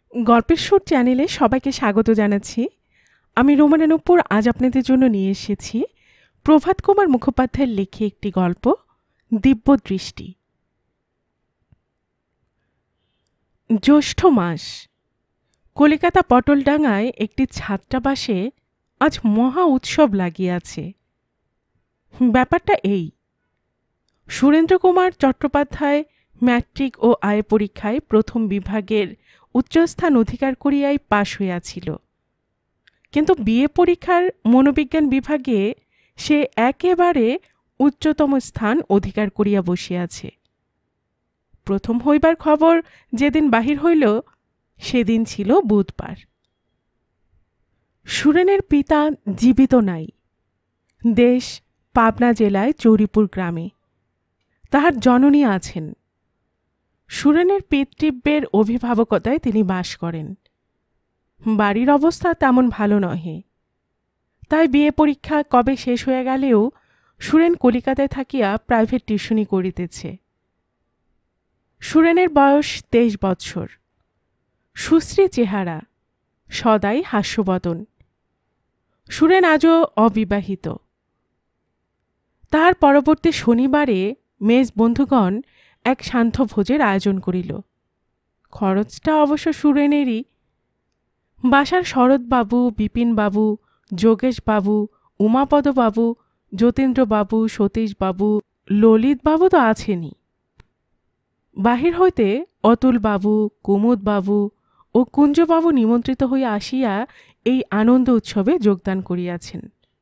গল্পের সুর চ্যানেলে সবাইকে স্বাগত জানাচ্ছি। আমি রুমানা নুপুর আজ আপনাদের জন্য নিয়ে এসেছি প্রভাতকুমার মুখোপাধ্যায়ের লেখা একটি গল্প দিব্যদৃষ্টি। জ্যৈষ্ঠ মাস। কলিকাতা পটলডাঙ্গায় একটি ছাত্রাবাসে আজ মহা উৎসব লাগিয়াছে। ব্যাপারটা এই, সুরেন্দ্র কুমার চট্টোপাধ্যায় ম্যাট্রিক ও আয় পরীক্ষায় প্রথম বিভাগের উচ্চস্থান অধিকার করিয়াই পাশ হইয়াছিল, কিন্তু বিএ পরীক্ষার মনোবিজ্ঞান বিভাগে সে একেবারে উচ্চতম স্থান অধিকার করিয়া বসিয়াছে। প্রথম হইবার খবর যেদিন বাহির হইল সেদিন ছিল বুধবার। সুরেনের পিতা জীবিত নাই, দেশ পাবনা জেলায় চৌরিপুর গ্রামে। তাহার জননী আছেন। সুরেনের পিতৃব্যের অভিভাবকতায় তিনি বাস করেন। বাড়ির অবস্থা তেমন ভালো নহে, তাই বিএ পরীক্ষা কবে শেষ হয়ে গেলেও সুরেন কলিকাতায় থাকিয়া প্রাইভেট টিউশনি করিতেছে। সুরেনের বয়স 23 বৎসর, সুশ্রী চেহারা, সদাই হাস্যবদন। সুরেন আজও অবিবাহিত। তাহার পরবর্তী শনিবারে মেজ বন্ধুগণ এক শান্ত ভোজের আয়োজন করিল। খরচটা অবশ্য সুরেনেরই। বাসার শরৎবাবু, বিপিনবাবু, যোগেশবাবু, উমাপদবাবু, যতীন্দ্রবাবু, সতীশবাবু, ললিতবাবু তো আছেনই। বাহির হইতে অতুলবাবু, কুমুদবাবু ও কুঞ্জবাবু নিমন্ত্রিত হইয়া আসিয়া এই আনন্দ উৎসবে যোগদান করিয়াছেন।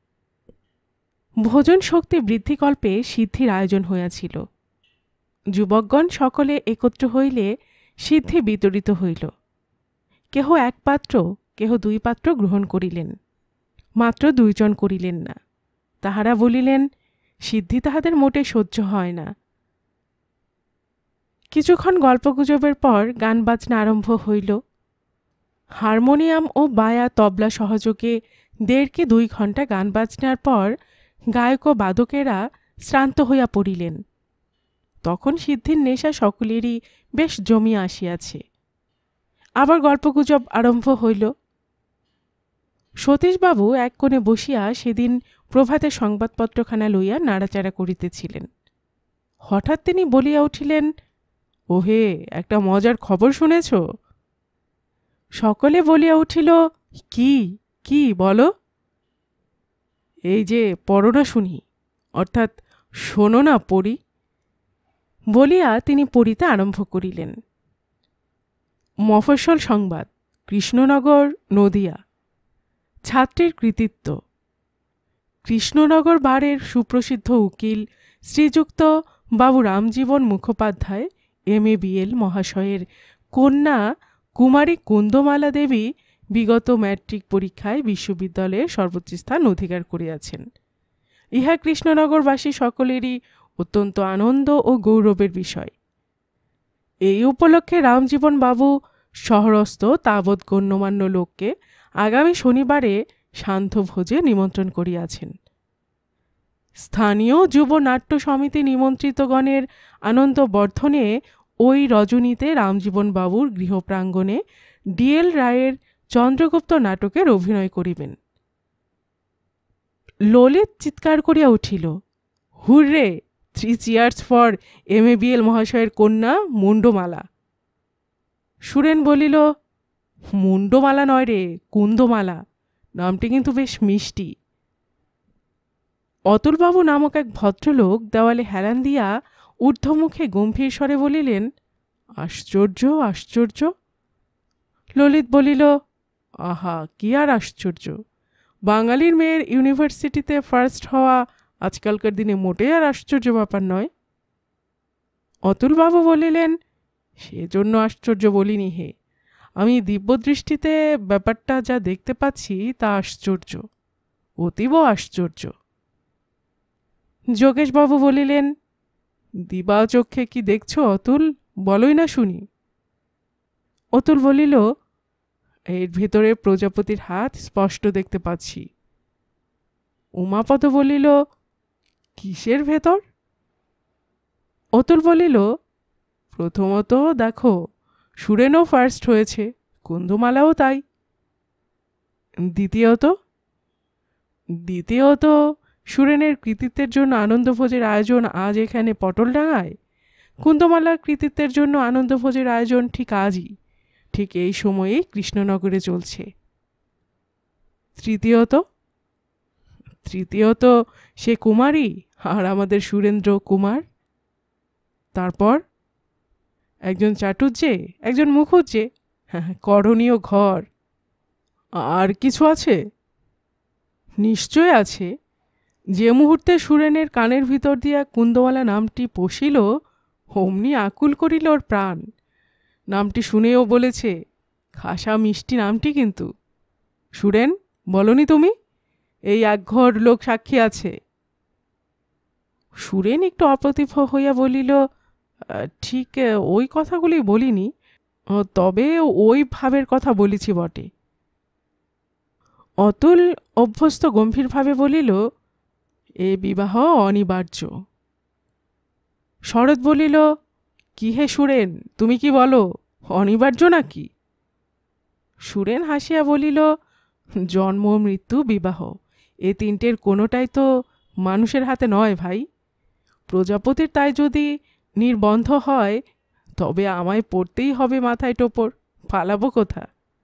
ভোজন শক্তি বৃদ্ধিকল্পে সিদ্ধির আয়োজন হইয়াছিল। যুবকগণ সকলে একত্র হইলে সিদ্ধি বিতরিত হইল। কেহ 1 পাত্র, কেহ 2 পাত্র গ্রহণ করিলেন, মাত্র 2 জন করিলেন না। তাহারা বলিলেন সিদ্ধি তাহাদের মোটে সহ্য হয় না। কিছুক্ষণ গল্পগুজবের পর গান বাজনা আরম্ভ হইল। হারমোনিয়াম ও বায়া তবলা সহযোগে 1.5 কি 2 ঘণ্টা গান বাজনার পর গায়ক ও বাদকেরা শ্রান্ত হইয়া পড়িলেন। তখন সিদ্ধির নেশা সকলেরই বেশ জমিয়া আসিয়াছে। আবার গল্পগুজব আরম্ভ হইল। সতীশবাবু এক কোণে বসিয়া সেদিন প্রভাতের সংবাদপত্রখানা লইয়া নাড়াচাড়া করিতেছিলেন। হঠাৎ তিনি বলিয়া উঠিলেন, ওহে, একটা মজার খবর শুনেছ? সকলে বলিয়া উঠিল, কি কি বলো? এই যে পড়ো না শুনি, অর্থাৎ শোনো না পড়ি। বলিয়া তিনি পড়িতে আরম্ভ করিলেন। মফস্বল সংবাদ, কৃষ্ণনগর, নদিয়া। ছাত্রের কৃতিত্ব। কৃষ্ণনগর বারের সুপ্রসিদ্ধ উকিল শ্রীযুক্ত বাবু রামজীবন মুখোপাধ্যায় MA BL মহাশয়ের কন্যা কুমারী কুন্দমালা দেবী বিগত ম্যাট্রিক পরীক্ষায় বিশ্ববিদ্যালয়ে সর্বোচ্চ স্থান অধিকার করিয়াছেন। ইহা কৃষ্ণনগরবাসী সকলেরই অত্যন্ত আনন্দ ও গৌরবের বিষয়। এই উপলক্ষে রামজীবন বাবু শহরস্থ তাবৎ গণ্যমান্য লোককে আগামী শনিবারে শান্ত ভোজে নিমন্ত্রণ করিয়াছেন। স্থানীয় যুব নাট্য সমিতি নিমন্ত্রিতগণের আনন্দ বর্ধনে ওই রজনীতে রামজীবন বাবুর গৃহপ্রাঙ্গণে DL রায়ের চন্দ্রগুপ্ত নাটকের অভিনয় করিবেন। ললিত চিৎকার করিয়া উঠিল, hurrah, 3 cheers for MA BL মহাশয়ের কন্যা মুন্ডমালা। সুরেন বলিল, মুন্ডমালা নয় রে, কুন্দমালা। নামটি কিন্তু বেশ মিষ্টি। অতুলবাবু নামক এক ভদ্রলোক দেওয়ালে হেলান দিয়া ঊর্ধ্বমুখে গম্ভীর স্বরে বলিলেন, আশ্চর্য, আশ্চর্য। ললিত বলিল, আহা, কি আর আশ্চর্য! বাঙালির মেয়ের ইউনিভার্সিটিতে ফার্স্ট হওয়া আজকালকার দিনে মোটেই আর আশ্চর্য ব্যাপার নয়। অতুলবাবু বলিলেন, সেজন্য আশ্চর্য বলিনি হে, আমি দিব্যদৃষ্টিতে ব্যাপারটা যা দেখতে পাচ্ছি তা আশ্চর্য, অতীব আশ্চর্য। যোগেশবাবু বলিলেন, দিবা চক্ষে কি দেখছো অতুল, বলোই না শুনি। অতুল বলিল, এর ভেতরে প্রজাপতির হাত স্পষ্ট দেখতে পাচ্ছি। উমাপদ বলিল, কিসের ভেতর? অতুল বলিল, প্রথমত দেখো, সুরেনও ফার্স্ট হয়েছে, কুন্দমালাও তাই। দ্বিতীয়ত সুরেনের কৃতিত্বের জন্য আনন্দভোজের আয়োজন আজ এখানে পটলডাঙায়। কুন্দমালার কৃতিত্বের জন্য আনন্দভোজের আয়োজন ঠিক আজই, ঠিক এই সময়েই কৃষ্ণনগরে চলছে। তৃতীয়ত সে কুমারী আর আমাদের সুরেন্দ্র কুমার। তারপর একজন চাটুজ্জে, একজন মুখুজ্জে, করণীয় ঘর। আর কিছু আছে? নিশ্চয় আছে। যে মুহূর্তে সুরেনের কানের ভিতর দিয়া কুন্দমালা নামটি পশিল, অমনি আকুল করিল ওর প্রাণ। নামটি শুনেও বলেছে, খাসা মিষ্টি নামটি কিন্তু। সুরেন, বলনি তুমি? এই একঘর লোক সাক্ষী আছে। সুরেন একটু অপ্রতিভ হইয়া বলিল, ঠিক ওই কথাগুলি বলিনি, তবে ওই ভাবের কথা বলেছি বটে। অতুল অভ্যস্ত গম্ভীরভাবে বলিল, এ বিবাহ অনিবার্য। শরৎ বলিল, কি হে সুরেন, তুমি কি বলো, অনিবার্য নাকি? সুরেন হাসিয়া বলিল, জন্ম মৃত্যু বিবাহ এ তিনটের কোনোটাই তো মানুষের হাতে নয় ভাই। প্রজাপতির তাই যদি নির্বন্ধ হয়, তবে আমায় পড়তেই হবে মাথায় টোপর, পালাবো কোথা?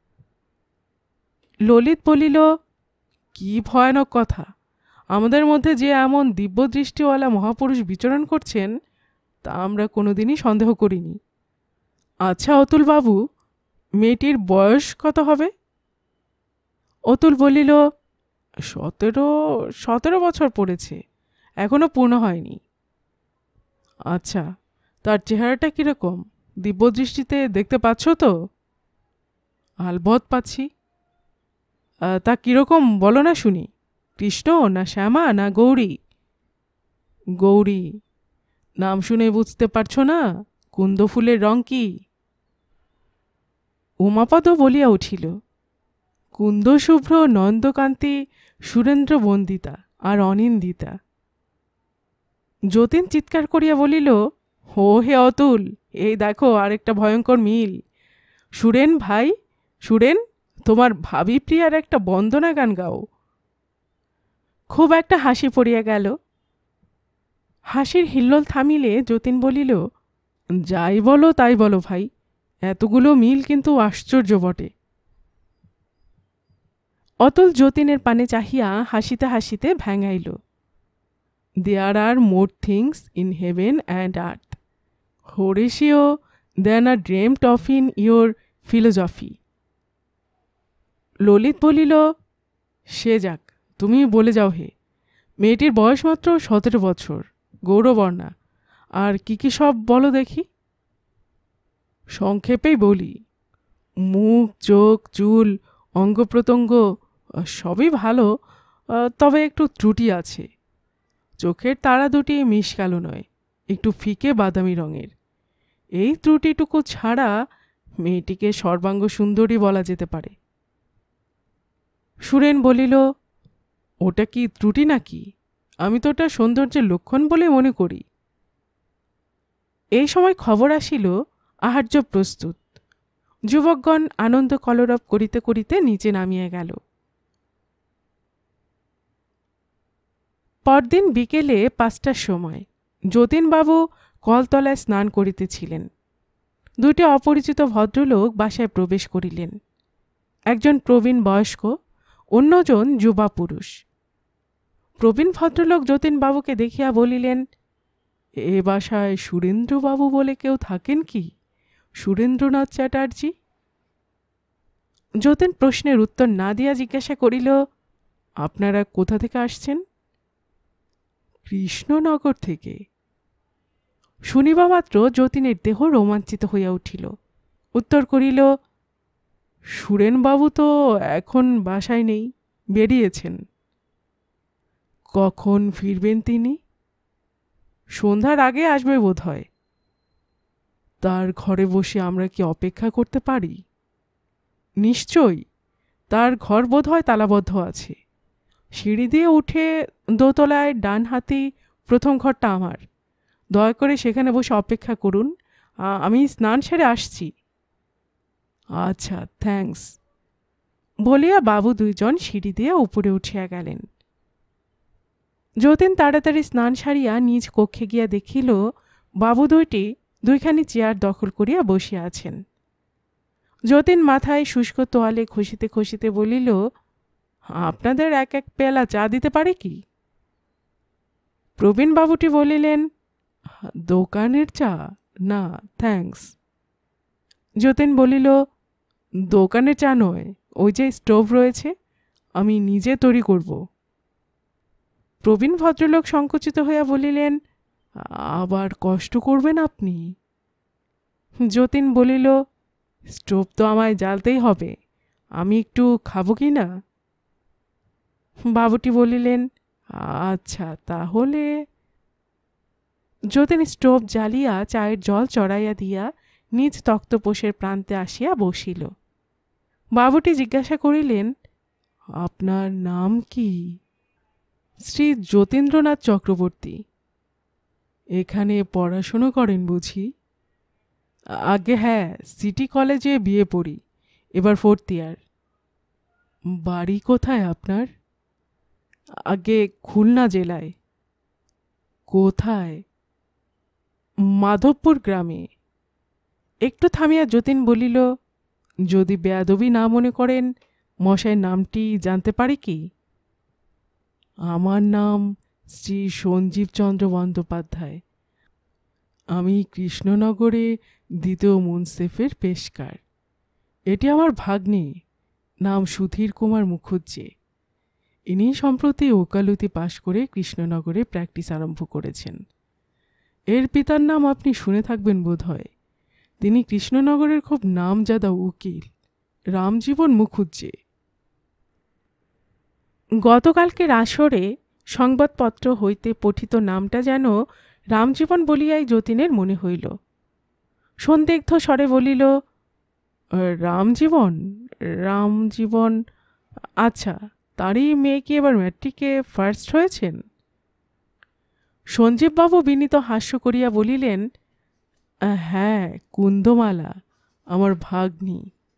ললিত বলিল, কি ভয়ানক কথা! আমাদের মধ্যে যে এমন দিব্যদৃষ্টিওয়ালা মহাপুরুষ বিচরণ করছেন, তা আমরা কোনোদিনই সন্দেহ করিনি। আচ্ছা অতুল বাবু, মেয়েটির বয়স কত হবে? অতুল বলিল, 17 বছর পড়েছে, এখনো পূর্ণ হয়নি। আচ্ছা, তার চেহারাটা কিরকম? দিব্যদৃষ্টিতে দেখতে পাচ্ছ তো? আলবৎ পাচ্ছি। তা কিরকম বলো না শুনি। কৃষ্ণ না শ্যামা না গৌরী? গৌরী। নাম শুনে বুঝতে পারছো না কুন্দ ফুলের রং কি? উমাপদ বলিয়া উঠিল, কুন্দ শুভ্র নন্দকান্তি সুরেন্দ্র বন্দিতা আর অনিন্দিতা। যতীন চিৎকার করিয়া বলিল, ও হে অতুল, এই দেখো আরেকটা ভয়ঙ্কর মিল। সুরেন ভাই, সুরেন, তোমার ভাবি প্রিয়ার একটা বন্দনা গান গাও। খুব একটা হাসি পড়িয়া গেল। হাসির হিল্লোল থামিলে যতীন বলিল, যাই বলো তাই বলো ভাই, এতগুলো মিল কিন্তু আশ্চর্য বটে। অতুল যতীনের পানে চাহিয়া হাসিতে হাসিতে ভ্যাঙাইল, there are more things in heaven and earth, Horatio, than are dreamt of in your philosophy. Lalit বলিল, সে যাক, তুমি বলে যাও হে। মেয়েটির বয়স মাত্র 17 বছর, গৌরবর্ণা। আর কি কি সব বলো দেখি। সংক্ষেপেই বলি, মুখ, চোখ, চুল, অঙ্গ প্রত্যঙ্গ সবই ভালো, তবে একটু ত্রুটি আছে। চোখের তারা দুটি মিশকালো নয়, একটু ফিকে বাদামি রঙের। এই ত্রুটিটুকু ছাড়া মেয়েটিকে সর্বাঙ্গ সুন্দরী বলা যেতে পারে। সুরেন বলিল, ওটা কি ত্রুটি নাকি? আমি তো ওটা সৌন্দর্যের লক্ষণ বলে মনে করি। এই সময় খবর আসিল আহার্য প্রস্তুত। যুবকগণ আনন্দ কলরব করিতে করিতে নিচে নামিয়া গেল। পরদিন বিকেলে 5টার সময় যতীনবাবু কলতলায় স্নান করিতেছিলেন। দুইটি অপরিচিত ভদ্রলোক বাসায় প্রবেশ করিলেন। একজন প্রবীণ বয়স্ক, অন্যজন যুবা পুরুষ। প্রবীণ ভদ্রলোক যতীনবাবুকে দেখিয়া বলিলেন, এ বাসায় সুরেন্দ্রবাবু বলে কেউ থাকেন কি? সুরেন্দ্রনাথ চ্যাটার্জি? যতীন প্রশ্নের উত্তর না দিয়া জিজ্ঞাসা করিল, আপনারা কোথা থেকে আসছেন? কৃষ্ণনগর থেকে। শুনিবা মাত্র যতীনের দেহ রোমাঞ্চিত হইয়া উঠিল। উত্তর করিল, সুরেনবাবু তো এখন বাসায় নেই, বেরিয়েছেন। কখন ফিরবেন তিনি? সন্ধ্যার আগে আসবে বোধ হয়। তার ঘরে বসে আমরা কি অপেক্ষা করতে পারি? নিশ্চয়ই। তার ঘর বোধ হয় তালাবদ্ধ আছে। সিঁড়ি দিয়ে উঠে দোতলায় ডান হাতি প্রথম ঘরটা আমার। দয়া করে সেখানে বসে অপেক্ষা করুন, আমি স্নান সেরে আসছি। আচ্ছা, থ্যাঙ্কস বলিয়া বাবু দুইজন সিঁড়ি দিয়া উপরে উঠিয়া গেলেন। যতীন তাড়াতাড়ি স্নান সারিয়া নিজ কক্ষে গিয়া দেখিল বাবু দুইখানি চেয়ার দখল করিয়া বসিয়া আছেন। যতীন মাথায় শুষ্ক তোয়ালে খসিতে খসিতে বলিল, আপনাদের এক এক পেলা চা দিতে পারে কি? প্রবীণবাবুটি বলিলেন, দোকানের চা? না, থ্যাঙ্কস। যতীন বলিল, দোকানের চা নয়, ওই যে স্টোভ রয়েছে, আমি নিজে তৈরি করব। প্রবীণ ভদ্রলোক সংকুচিত হইয়া বলিলেন, আবার কষ্ট করবেন আপনি? যতীন বলিল, স্টোভ তো আমায় জ্বালতেই হবে, আমি একটু খাবো কি না? বাবুটি বলিলেন, আচ্ছা তাহলে। যতীন স্টোভ জ্বালিয়া চায়ের জল চড়াইয়া দিয়া নিজ তক্তপোষের প্রান্তে আসিয়া বসিল। বাবুটি জিজ্ঞাসা করিলেন, আপনার নাম কি? শ্রী যতীন্দ্রনাথ চক্রবর্তী। এখানে পড়াশুনো করেন বুঝি? আগে হ্যাঁ, সিটি কলেজে বিয়ে পড়ি, এবার 4th ইয়ার। বাড়ি কোথায় আপনার? আগে খুলনা জেলায়। কোথায়? মাধবপুর গ্রামে। একটু থামিয়া যতীন বলিল, যদি বেয়াদবি না মনে করেন মশাইয়ের নামটি জানতে পারি কি? আমার নাম শ্রী সঞ্জীবচন্দ্র বন্দ্যোপাধ্যায়। আমি কৃষ্ণনগরে 2য় মুন্সেফের পেশকার। এটি আমার ভাগ্নে, নাম সুধীর কুমার মুখুজ্জে। ইনি সম্প্রতি ওকালতি পাশ করে কৃষ্ণনগরে প্র্যাকটিস আরম্ভ করেছেন। এর পিতার নাম আপনি শুনে থাকবেন বোধ হয়, তিনি কৃষ্ণনগরের খুব নামজাদা উকিল, রামজীবন মুখুজ্জে। গতকালকের আসরে সংবাদপত্র হইতে পঠিত নামটা যেন রামজীবন বলিয়াই যতীনের মনে হইল। সন্দিগ্ধ স্বরে বলিল, রামজীবন? রামজীবন? আচ্ছা, তারই মেয়ে কি এবার ম্যাট্রিকে ফার্স্ট হয়েছেন? সঞ্জীববাবু বিনীত হাস্য করিয়া বলিলেন, হ্যাঁ, কুন্দমালা, আমার ভাগ্নি।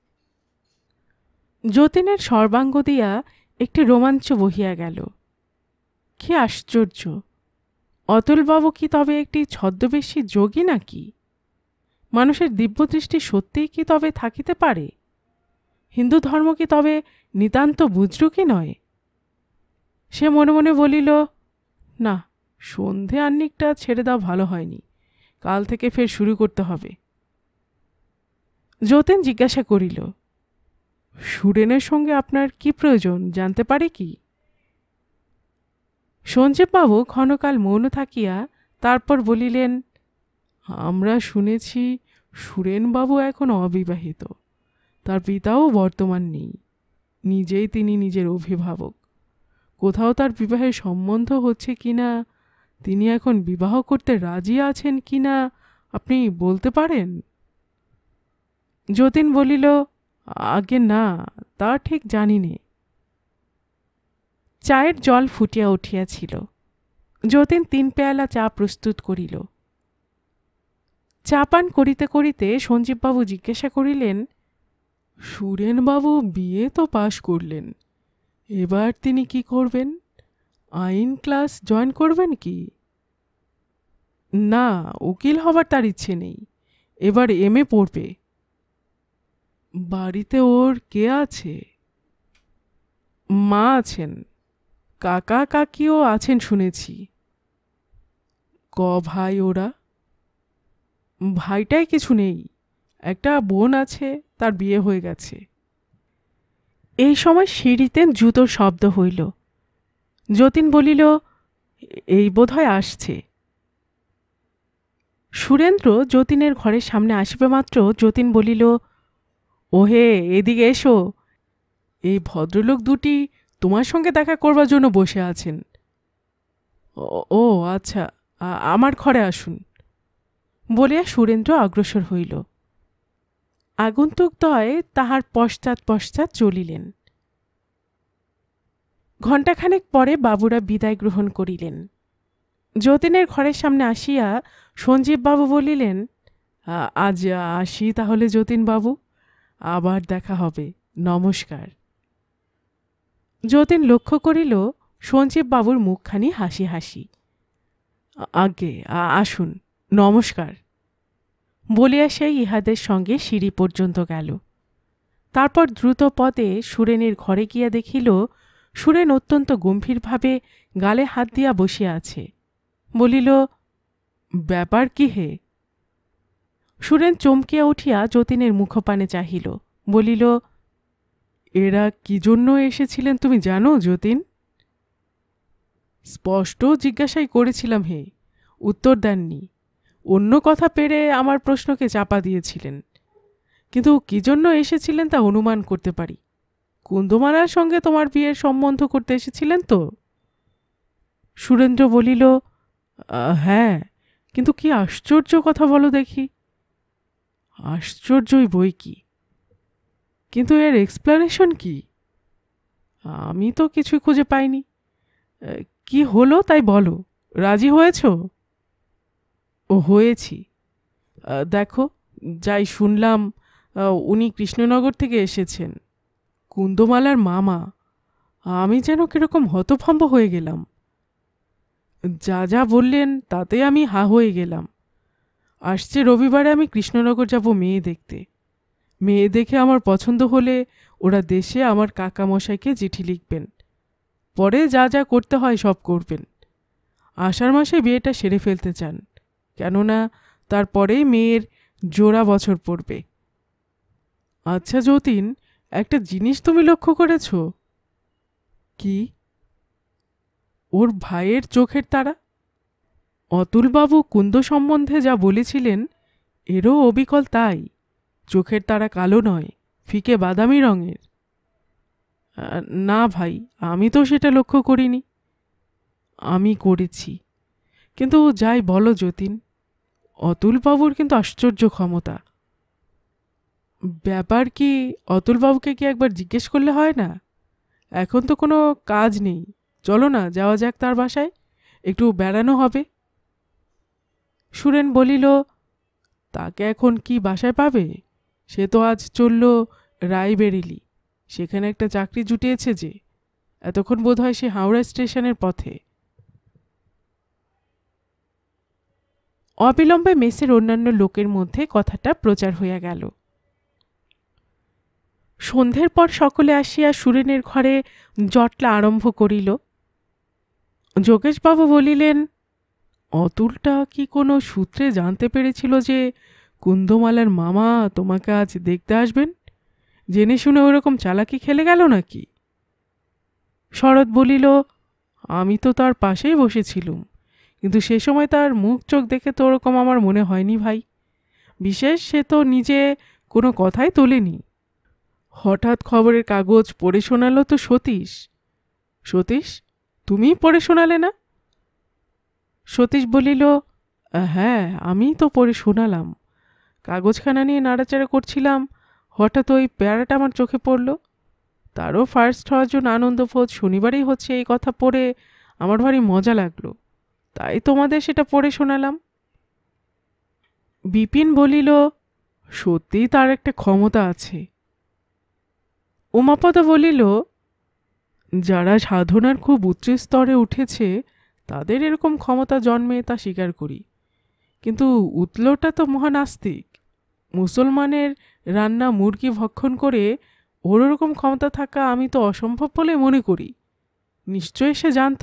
যতীনের সর্বাঙ্গ দিয়া একটি রোমাঞ্চ বহিয়া গেল। কি আশ্চর্য! অতুলবাবু কি তবে একটি ছদ্মবেশী যোগী নাকি? মানুষের দিব্যদৃষ্টি সত্যিই কি তবে থাকিতে পারে? হিন্দু ধর্ম কি তবে নিতান্ত বুজরু কি নয়? সে মনে মনে বলিল, না, সন্ধে আহ্নিকটা ছেড়ে দেওয়া ভালো হয়নি, কাল থেকে ফের শুরু করতে হবে। যতীন জিজ্ঞাসা করিল, সুরেনের সঙ্গে আপনার কি প্রয়োজন জানতে পারে কি? সঞ্জীববাবু ক্ষণকাল মৌন থাকিয়া তারপর বলিলেন, আমরা শুনেছি সুরেনবাবু এখন অবিবাহিত, তার পিতাও বর্তমান নেই, নিজেই তিনি নিজের অভিভাবক। কোথাও তার বিবাহের সম্বন্ধ হচ্ছে কিনা, তিনি এখন বিবাহ করতে রাজি আছেন কিনা আপনি বলতে পারেন? যতীন বলিল, আগে না, তা ঠিক জানি নে। চায়ের জল ফুটিয়া উঠিয়াছিল। যতীন 3 পেয়ালা চা প্রস্তুত করিল। চা পান করিতে করিতে সঞ্জীববাবু জিজ্ঞাসা করিলেন, সুরেনবাবু বিয়ে তো পাশ করলেন, এবার তিনি কি করবেন? আইন ক্লাস জয়েন করবেন কি? না, উকিল হবার তার ইচ্ছে নেই, এবার MA পড়বে। বাড়িতে ওর কে আছে? মা আছেন, কাকা কাকিও আছেন শুনেছি। ক ভাই ওরা? ভাইটাই কিছু নেই, একটা বোন আছে, তার বিয়ে হয়ে গেছে। এই সময় সিঁড়িতে জুতোর শব্দ হইল। যতীন বলিল, এই বোধহয় আসছে। সুরেন্দ্র যতীনের ঘরের সামনে আসিবে মাত্র যতীন বলিল, ওহে, এদিকে এসো, এই ভদ্রলোক দুটি তোমার সঙ্গে দেখা করবার জন্য বসে আছেন। ও আচ্ছা, আমার ঘরে আসুন বলিয়া সুরেন্দ্র অগ্রসর হইল। আগন্তুকদ্বয় তাহার পশ্চাৎ পশ্চাৎ চলিলেন। ঘণ্টাখানেক পরে বাবুরা বিদায় গ্রহণ করিলেন। যতীনের ঘরের সামনে আসিয়া সঞ্জীববাবু বলিলেন, আজ আসি তাহলে যতীনবাবু, আবার দেখা হবে, নমস্কার। যতীন লক্ষ্য করিল সঞ্জীব বাবুর মুখখানি হাসি হাসি। আগে আসুন, নমস্কার বলিয়া সেই ইহাদের সঙ্গে সিঁড়ি পর্যন্ত গেল। তারপর দ্রুত পদে সুরেনের ঘরে গিয়া দেখিল সুরেন অত্যন্ত গম্ভীরভাবে গালে হাত দিয়া বসিয়া আছে। বলিল, ব্যাপার কি হে? সুরেন চমকিয়া উঠিয়া যতীনের মুখপানে চাহিল। বলিল, এরা কি জন্য এসেছিলেন তুমি জানো যতীন? স্পষ্ট জিজ্ঞাসাই করেছিলাম হে, উত্তর দেননি। অন্য কথা পেরে আমার প্রশ্নকে চাপা দিয়েছিলেন, কিন্তু কি জন্য এসেছিলেন তা অনুমান করতে পারি। কুন্দমালার সঙ্গে তোমার বিয়ের সম্বন্ধ করতে এসেছিলেন তো? সুরেন্দ্র বলিল, হ্যাঁ, কিন্তু কি আশ্চর্য কথা বলো দেখি। আশ্চর্যই বই কি, কিন্তু এর এক্সপ্লানেশন কি? আমি তো কিছুই খুঁজে পাইনি। কি হলো তাই বলো, রাজি হয়েছ? ও হয়েছি। দেখো, যাই শুনলাম উনি কৃষ্ণনগর থেকে এসেছেন, কুন্দমালার মামা। আমি যেন কিরকম হতভম্ব হয়ে গেলাম। যা যা বললেন তাতে আমি হা হয়ে গেলাম। আসছে রবিবারে আমি কৃষ্ণনগর যাব মেয়ে দেখতে। মেয়ে দেখে আমার পছন্দ হলে ওরা দেশে আমার কাকামশাইকে চিঠি লিখবেন, পরে যা যা করতে হয় সব করবেন। আষাঢ় মাসে বিয়েটা সেরে ফেলতে চান, কেননা তারপরেই মেয়ের জোড়া বছর পড়বে। আচ্ছা যতীন, একটা জিনিস তুমি লক্ষ্য করেছ? কি? ওর ভাইয়ের চোখের তারা। অতুলবাবু কুন্দ সম্বন্ধে যা বলেছিলেন এরও অবিকল তাই। চোখের তারা কালো নয়, ফিকে বাদামি রঙের। না ভাই, আমি তো সেটা লক্ষ্য করিনি। আমি করেছি। কিন্তু যাই বলো যতীন, অতুলবাবুর কিন্তু আশ্চর্য ক্ষমতা। ব্যাপার কি, অতুলবাবুকে কি একবার জিজ্ঞেস করলে হয় না? এখন তো কোনো কাজ নেই, চলো না যাওয়া যাক তার বাসায়, একটু বেড়ানো হবে। সুরেন বলিল, তাকে এখন কি বাসায় পাবে? সে তো আজ চলল রায়বেরিলি, সেখানে একটা চাকরি জুটিয়েছে যে। এতক্ষণ বোধহয় সে হাওড়া স্টেশনের পথে। অবিলম্বে মেসের অন্যান্য লোকের মধ্যে কথাটা প্রচার হইয়া গেল। সন্ধ্যের পর সকলে আসিয়া সুরেনের ঘরে জটলা আরম্ভ করিল। যোগেশবাবু বলিলেন, অতুলটা কি কোনো সূত্রে জানতে পেরেছিল যে কুন্দমালার মামা তোমাকে আজ দেখতে আসবেন? জেনে শুনে ওরকম চালাকি খেলে গেল নাকি? শরৎ বলিল, আমি তো তার পাশেই বসেছিলুম, কিন্তু সে সময় তার মুখ চোখ দেখে তো ওরকম আমার মনে হয়নি ভাই। বিশেষ সে তো নিজে কোনো কথাই তোলেনি। হঠাৎ খবরের কাগজ পড়ে শোনালো তো সতীশ। সতীশ, তুমি পড়ে শোনালে না? সতীশ বলিল, হ্যাঁ, আমি তো পড়ে শোনালাম। কাগজখানা নিয়ে নাড়াচাড়া করছিলাম, হঠাৎ ওই প্যারাটা আমার চোখে পড়ল। তারও ফার্স্ট হওয়ার জন্য আনন্দবোধ শনিবারেই হচ্ছে, এই কথা পড়ে আমার ভারী মজা লাগলো, তাই তোমাদের সেটা পড়ে শোনালাম। বিপিন বলিল, সত্যিই তার একটা ক্ষমতা আছে। উমাপদ বলিল, যারা সাধনার খুব উচ্চ স্তরে উঠেছে তাদের এরকম ক্ষমতা জন্মে তা স্বীকার করি, কিন্তু উতলোটা তো মহানাস্তিক। মুসলমানের রান্না মুরগি ভক্ষণ করে ওর ওরকম ক্ষমতা থাকা আমি তো অসম্ভব বলে মনে করি। নিশ্চয়ই সে জানত।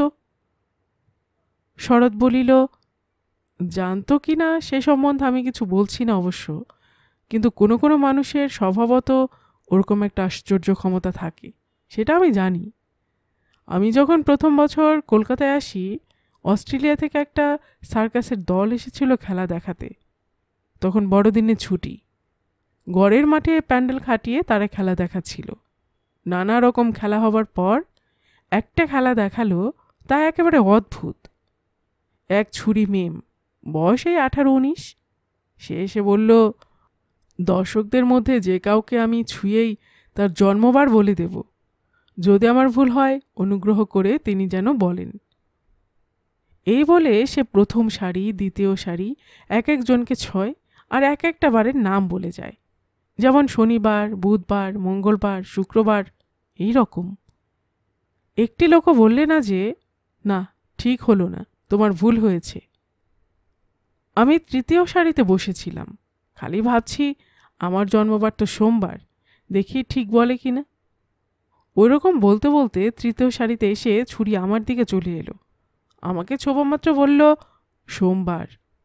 শরৎ বলিল, জানতো কি না সে সম্বন্ধে আমি কিছু বলছি না অবশ্য, কিন্তু কোনো কোনো মানুষের স্বভাবত ওরকম একটা আশ্চর্য ক্ষমতা থাকে, সেটা আমি জানি। আমি যখন প্রথম বছর কলকাতায় আসি, অস্ট্রেলিয়া থেকে একটা সার্কাসের দল এসেছিল খেলা দেখাতে। তখন বড়দিনের ছুটি, গড়ের মাঠে প্যান্ডেল খাটিয়ে তারা খেলা দেখাচ্ছিল। নানা রকম খেলা হবার পর একটা খেলা দেখালো, তা একেবারে অদ্ভুত। এক ছুরি মেম, বয়স এই 18-19। সে এসে বলল, দর্শকদের মধ্যে যে কাউকে আমি ছুঁয়েই তার জন্মবার বলে দেব, যদি আমার ভুল হয় অনুগ্রহ করে তিনি যেন বলেন। এই বলে সে প্রথম সারি দ্বিতীয় সারি এক একজনকে ছয় আর এক একটা বারের নাম বলে যায়, যেমন শনিবার, বুধবার, মঙ্গলবার, শুক্রবার, এই রকম। একটি লোকও বললে না যে না, ঠিক হলো না, তোমার ভুল হয়েছে। আমি তৃতীয় সারিতে বসেছিলাম, খালি ভাবছি আমার জন্মবার তো সোমবার, দেখি ঠিক বলে কিনা। ওই রকম বলতে বলতে তৃতীয় সারিতে এসে ছুরি আমার দিকে চলে এলো। আমাকে ছোবামাত্র বলল, সোমবার।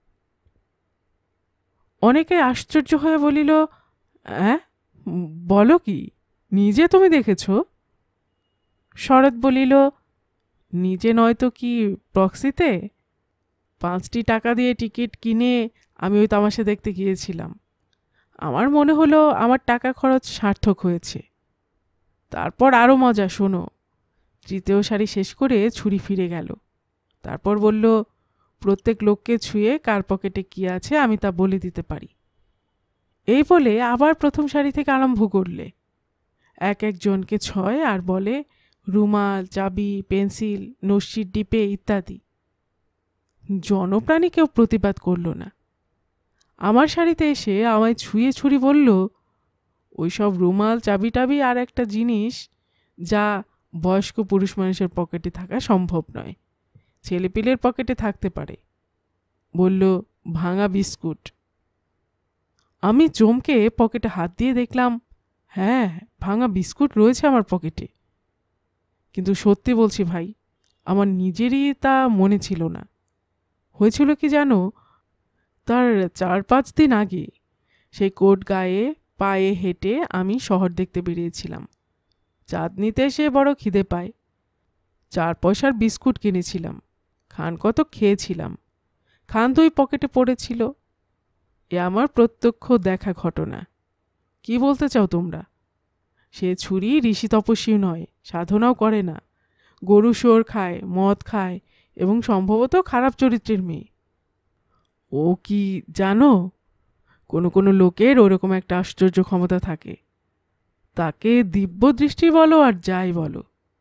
অনেকে আশ্চর্য হয়ে বলিল, হ্যাঁ, বলো কি, নিজে তুমি দেখেছ? শরৎ বলিল, নিজে নয়তো কি প্রক্সিতে? 5টি টাকা দিয়ে টিকিট কিনে আমি ওই তামাশা দেখতে গিয়েছিলাম। আমার মনে হলো আমার টাকা খরচ সার্থক হয়েছে। তারপর আরও মজা, শোনো। তৃতীয় সারি শেষ করে ছুরি ফিরে গেল। তারপর বলল, প্রত্যেক লোককে ছুঁয়ে কার পকেটে কি আছে আমি তা বলে দিতে পারি। এই বলে আবার প্রথম সারি থেকে আরম্ভ করলে। এক একজনকে ছয় আর বলে রুমাল, চাবি, পেন্সিল, নস্যির ডিপে ইত্যাদি। জনপ্রাণী কেউ প্রতিবাদ করল না। আমার সারিতে এসে আমায় ছুঁয়ে ছুরি বলল, ওইসব রুমাল, চাবি টাবি আর একটা জিনিস যা বয়স্ক পুরুষ মানুষের পকেটে থাকা সম্ভব নয়, ছেলেপিলের পকেটে থাকতে পারে। বলল, ভাঙা বিস্কুট। আমি চমকে পকেটে হাত দিয়ে দেখলাম, হ্যাঁ, ভাঙা বিস্কুট রয়েছে আমার পকেটে। কিন্তু সত্যি বলছি ভাই, আমার নিজেরই তা মনে ছিল না। হয়েছিল কি জানো, তার 4-5 দিন আগে সেই কোট গায়ে পায়ে হেঁটে আমি শহর দেখতে বেরিয়েছিলাম। চাঁদনিতে এসে বড় খিদে পায়, 4 পয়সার বিস্কুট কিনেছিলাম, খান কত খেয়েছিলাম, খান 2 পকেটে পড়েছিল। এ আমার প্রত্যক্ষ দেখা ঘটনা। কি বলতে চাও তোমরা? সে ছুরি ঋষি তপস্বী নয়, সাধনাও করে না, গরু শোর খায়, মদ খায় এবং সম্ভবত খারাপ চরিত্রের মেয়ে। ও কি জানো, কোনো কোনো লোকের ওরকম একটা আশ্চর্য ক্ষমতা থাকে, তাকে দিব্যদৃষ্টি বলো আর যাই বলো।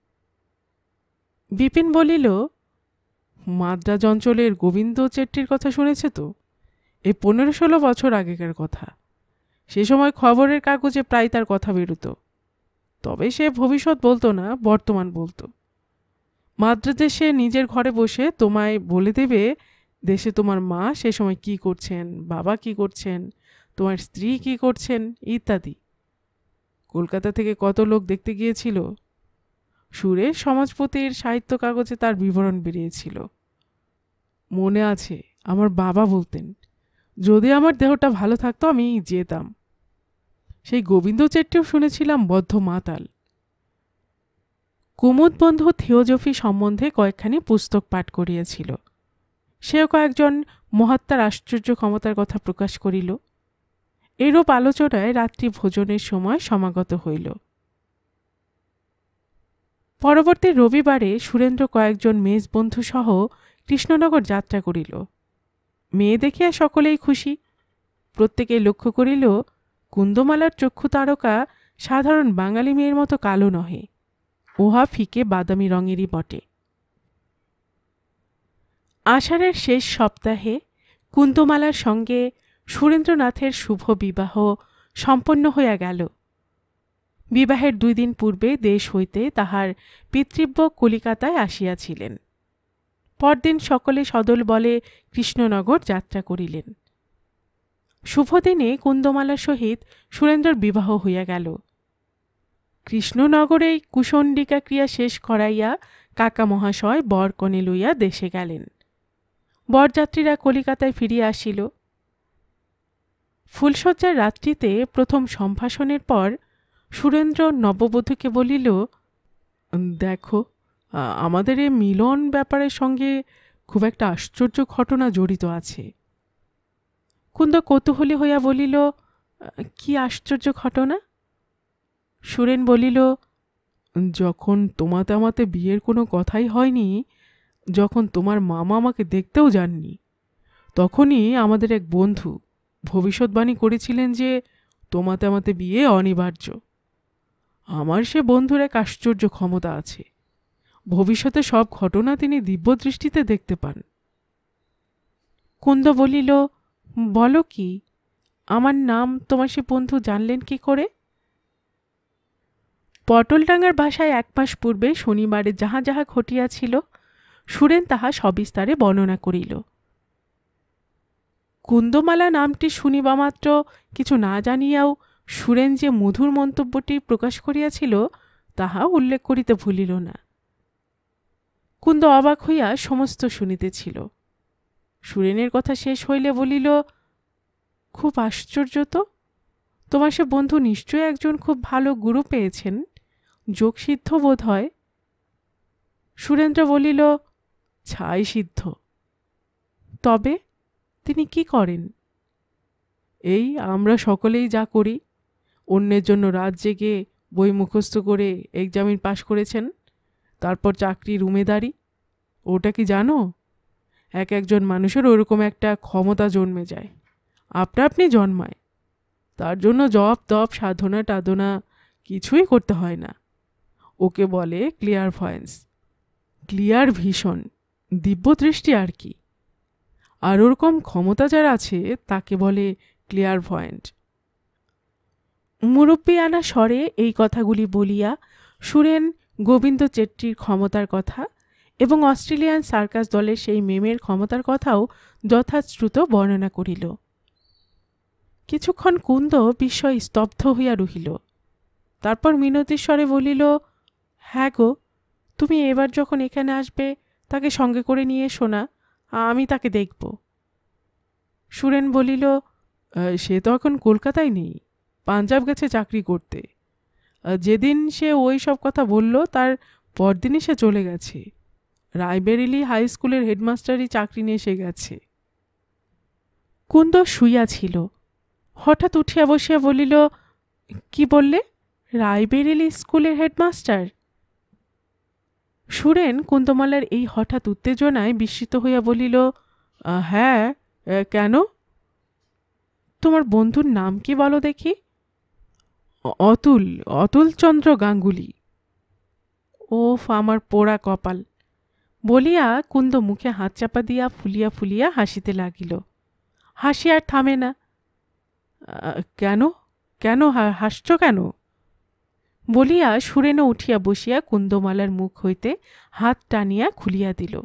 বিপিন বলিল, মাদ্রাজ অঞ্চলের গোবিন্দ চেট্টির কথা শুনেছে তো? এই 15-16 বছর আগেকার কথা। সে সময় খবরের কাগজে প্রায় তার কথা বেরোতো। তবে সে ভবিষ্যৎ বলতো না, বর্তমান বলতো। মাদ্রাজে সে নিজের ঘরে বসে তোমায় বলে দেবে দেশে তোমার মা সে সময় কি করছেন, বাবা কি করছেন, তোমার স্ত্রী কি করছেন ইত্যাদি। কলকাতা থেকে কত লোক দেখতে গিয়েছিল। সুরের সমাজপতির সাহিত্য কাগজে তার বিবরণ বেরিয়েছিল। মনে আছে, আমার বাবা বলতেন, যদি আমার দেহটা ভালো থাকতো আমি যেতাম। সেই গোবিন্দ চেট্টিও শুনেছিলাম বদ্ধ মাতাল। কুমুদবন্ধু থিওজফি সম্বন্ধে কয়েকখানি পুস্তক পাঠ করিয়াছিল। সেও কয়েকজন মহাত্মার আশ্চর্য ক্ষমতার কথা প্রকাশ করিল। এরূপ আলোচনায় রাত্রি ভোজনের সময় সমাগত হইল। পরবর্তী রবিবারে সুরেন্দ্র কয়েকজন মেজ বন্ধু সহ কৃষ্ণনগর যাত্রা করিল। মেয়ে দেখিয়া সকলেই খুশি। প্রত্যেকেই লক্ষ্য করিল কুন্দমালার চক্ষু তারকা সাধারণ বাঙালি মেয়ের মতো কালো নহে, উহা ফিকে বাদামি রঙেরই বটে। আষাঢ়ের শেষ সপ্তাহে কুন্দমালার সঙ্গে সুরেন্দ্রনাথের শুভ বিবাহ সম্পন্ন হইয়া গেল। বিবাহের 2 দিন পূর্বে দেশ হইতে তাহার পিতৃব্য কলিকাতায় আসিয়াছিলেন। পরদিন সকলে সদল বলে কৃষ্ণনগর যাত্রা করিলেন। শুভদিনে কুন্দমালার সহিত সুরেন্দ্রর বিবাহ হইয়া গেল। কৃষ্ণনগরেই কুশণ্ডিকা ক্রিয়া শেষ করাইয়া কাকা মহাশয় বর কনে লইয়া দেশে গেলেন। বরযাত্রীরা কলিকাতায় ফিরিয়া আসিল। ফুলশয্যার রাত্রিতে প্রথম সম্ভাষণের পর সুরেন্দ্র নববধূকে বলিল, দেখো, আমাদের এ মিলন ব্যাপারের সঙ্গে খুব একটা আশ্চর্য ঘটনা জড়িত আছে। কুন্দ কৌতূহলী হইয়া বলিল, কি আশ্চর্য ঘটনা? সুরেন বলিল, যখন তোমাতে আমাতে বিয়ের কোনো কথাই হয়নি, যখন তোমার মামা আমাকে দেখতেও যাননি, তখনই আমাদের এক বন্ধু ভবিষ্যৎবাণী করেছিলেন যে তোমাতে আমাতে বিয়ে অনিবার্য। আমার সে বন্ধুর এক আশ্চর্য ক্ষমতা আছে, ভবিষ্যতে সব ঘটনা তিনি দিব্যদৃষ্টিতে দেখতে পান। কুন্দ বলিল, বলো কি? আমার নাম তোমার সে বন্ধু জানলেন কি করে? পটলডাঙ্গার ভাষায় 1 মাস পূর্বে শনিবারে যাহা যাহা ঘটিয়াছিল সুরেন তাহা সবিস্তারে বর্ণনা করিল। কুন্দমালা নামটি শুনিবা মাত্র কিছু না জানিয়াও সুরেন যে মধুর মন্তব্যটি প্রকাশ করিয়াছিল তাহা উল্লেখ করিতে ভুলিল না। কুন্দ অবাক হইয়া সমস্ত শুনিতেছিল। সুরেনের কথা শেষ হইলে বলিল, খুব আশ্চর্য তো, তোমার সে বন্ধু নিশ্চয় একজন খুব ভালো গুরু পেয়েছেন, যোগসিদ্ধ বোধ হয়। সুরেন্দ্র বলিল, ছাই সিদ্ধ। তবে তিনি কি করেন? এই আমরা সকলেই যা করি। অন্যের জন্য রাত জেগে বই মুখস্থ করে এক্সামিন পাশ করেছেন, তারপর চাকরির উমেদারি। ওটা কি জানো? একজন মানুষের ওরকম একটা ক্ষমতা জন্মে যায়, আপনা আপনি জন্মায়। তার জন্য জপ তপ সাধনা টাধনা কিছুই করতে হয় না। ওকে বলে ক্লিয়ারভয়েন্স, ক্লিয়ার ভিশন, দিব্যদৃষ্টি আর কি। আর ওরকম ক্ষমতা যার আছে তাকে বলে ক্লিয়ারভয়েন্ট। মুরব্বী আনা স্বরে এই কথাগুলি বলিয়া সুরেন গোবিন্দ চেট্টির ক্ষমতার কথা এবং অস্ট্রেলিয়ান সার্কাস দলের সেই মেমের ক্ষমতার কথাও যথাশ্রুত বর্ণনা করিল। কিছুক্ষণ কুন্দ বিস্ময় স্তব্ধ হইয়া রহিল। তারপর মিনতির স্বরে বলিল, হ্যাঁ গো, তুমি এবার যখন এখানে আসবে তাকে সঙ্গে করে নিয়ে এসো না, আমি তাকে দেখব। সুরেন বলিল, সে তো এখন কলকাতায় নেই, পাঞ্জাব গেছে চাকরি করতে। যেদিন সে ওই সব কথা বলল তার পরদিনই সে চলে গেছে। রায়বেরেলি হাই স্কুলের হেডমাস্টারই চাকরি নিয়ে এসে গেছে। কুন্দ শুইয়া ছিল। হঠাৎ উঠিয়া বসিয়া বলিল, কি বললে? রায়বেরেলি স্কুলের হেডমাস্টার? সুরেন কুন্দমালার এই হঠাৎ উত্তেজনায় বিস্মিত হইয়া বলিল, হ্যাঁ, কেন? তোমার বন্ধুর নাম কি বলো দেখি? অতুলচন্দ্র গাঙ্গুলি। ওফ, আমার পোড়া কপাল! বলিয়া কুন্দ মুখে হাত চাপা দিয়া ফুলিয়া ফুলিয়া হাসিতে লাগিল। হাসি আর থামে না। কেন কেন হাসছ কেন? বলিয়া সুরেনও উঠিয়া বসিয়া কুন্দমালার মুখ হইতে হাত টানিয়া খুলিয়া দিল।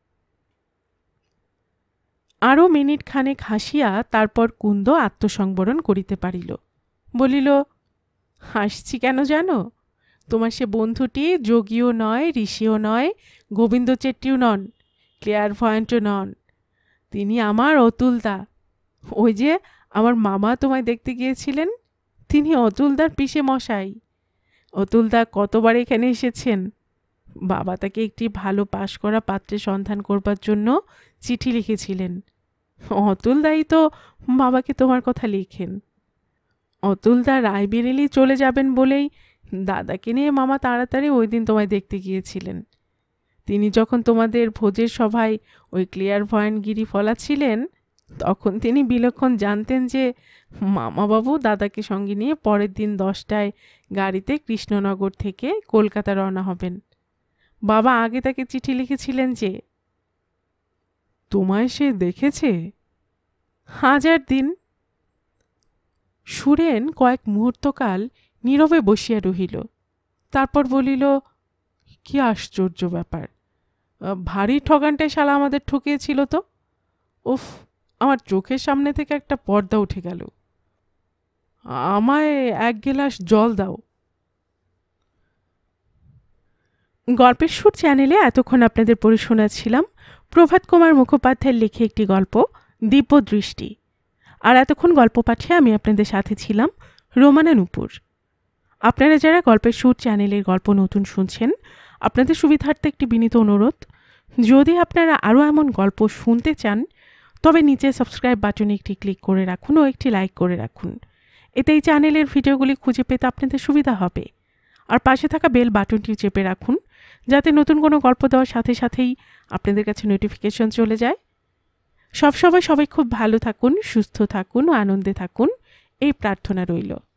আরও মিনিট খানেক হাসিয়া তারপর কুন্দ আত্মসংবরণ করিতে পারিল। বলিল, হাসছি কেন জানো? তোমার সে বন্ধুটি যোগীও নয়, ঋষিও নয়, গোবিন্দ চেট্টিও নন, ক্লিয়ারভয়েন্টও নন। তিনি আমার অতুলদা। ওই যে আমার মামা তোমায় দেখতে গিয়েছিলেন, তিনি অতুলদার পিসে মশাই। অতুলদা কতবার এখানে এসেছেন। বাবা তাকে একটি ভালো পাশ করা পাত্রের সন্ধান করবার জন্য চিঠি লিখেছিলেন। অতুলদাই তো বাবাকে তোমার কথা লিখেন। অতুলদা রায়বেরেলি চলে যাবেন বলেই দাদাকে নিয়ে মামা তাড়াতাড়ি ওই দিন তোমায় দেখতে গিয়েছিলেন। তিনি যখন তোমাদের ভোজের সভায় ওই ক্লিয়ারভয়েন্টগিরি ফলাচ্ছিলেন তখন তিনি বিলক্ষণ জানতেন যে মামাবাবু দাদাকে সঙ্গে নিয়ে পরের দিন 10টায় গাড়িতে কৃষ্ণনগর থেকে কলকাতা রওনা হবেন। বাবা আগে তাকে চিঠি লিখেছিলেন যে। তোমায় সে দেখেছে? 1000 দিন। সুরেন কয়েক মুহূর্তকাল নীরবে বসিয়া রহিল। তারপর বলিল, কি আশ্চর্য ব্যাপার! ভারী ঠগানটাই শালা আমাদের ঠকিয়েছিল তো। উফ, আমার চোখের সামনে থেকে একটা পর্দা উঠে গেল। আমায় 1 গ্লাস জল দাও। গল্পের সুর চ্যানেলে এতক্ষণ আপনাদের পড়ে শোনাচ্ছিলাম প্রভাতকুমার মুখোপাধ্যায়ের লেখে একটি গল্প, দিব্যদৃষ্টি। আর এতক্ষণ গল্প পাঠিয়ে আমি আপনাদের সাথে ছিলাম রোমানা নূপুর। আপনারা যারা গল্পের সুর চ্যানেলের গল্প নতুন শুনছেন, আপনাদের সুবিধার্থে একটি বিনীত অনুরোধ, যদি আপনারা আরও এমন গল্প শুনতে চান তবে নিচে সাবস্ক্রাইব বাটনে একটি ক্লিক করে রাখুন ও একটি লাইক করে রাখুন। এতে এই চ্যানেলের ভিডিওগুলি খুঁজে পেতে আপনাদের সুবিধা হবে। আর পাশে থাকা বেল বাটনটি চেপে রাখুন যাতে নতুন কোনো গল্প দেওয়ার সাথে সাথেই আপনাদের কাছে নোটিফিকেশন চলে যায়। সবাই খুব ভালো থাকুন, সুস্থ থাকুন ও আনন্দে থাকুন, এই প্রার্থনা রইল।